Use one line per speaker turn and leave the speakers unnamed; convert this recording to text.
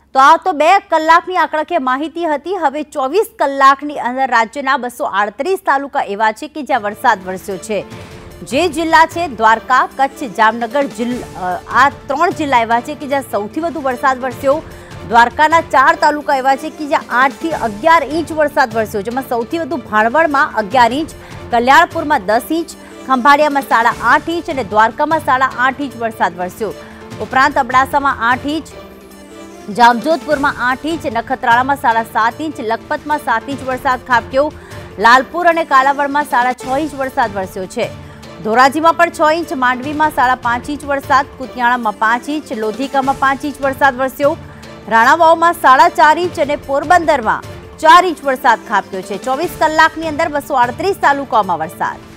તો આ તો 2 કલાકની આંકડાકીય માહિતી હતી। હવે 24 કલાકની અંદર રાજ્યના 238 તાલુકા એવા છે કે જ્યાં વરસાદ વરસ્યો છે। જે જિલ્લા છે દ્વારકા, કચ્છ, જામનગર આ 3 જિલ્લા એવા છે કે જ્યાં સૌથી વધુ વરસાદ વરસ્યો। દ્વારકાના 4 તાલુકા એવા છે કે જ્યાં 8 થી 11 ઇંચ વરસાદ વરસ્યો, જેમાં સૌથી વધુ ભાણવડમાં 11 ઇંચ, કલ્યાણપુરમાં 10 ઇંચ, ખંભાળિયામાં 8.5 ઇંચ અને દ્વારકામાં 8.5 ઇંચ વરસાદ વરસ્યો। ઉપરાંત અબડાસામાં 8 ઇંચ, જામજોધપુરમાં 8 ઇંચ, નખત્રાણામાં 7.5 ઇંચ, લખપતમાં 7 ઇંચ વરસાદ ખાબક્યો। લાલપુર અને કાલાવડમાં 6.5 ઇંચ વરસાદ વરસ્યો છે। ધોરાજીમાં પણ 6 ઇંચ, માંડવીમાં 5.5 ઇંચ વરસાદ, કુતિયાણામાં 5 ઇંચ, લોધિકામાં 5 ઇંચ વરસાદ વરસ્યો। રાણાવાવમાં 4.5 ઇંચ અને પોરબંદરમાં 4 ઇંચ વરસાદ ખાબક્યો છે। 24 કલાકની અંદર 238 તાલુકાઓમાં વરસાદ।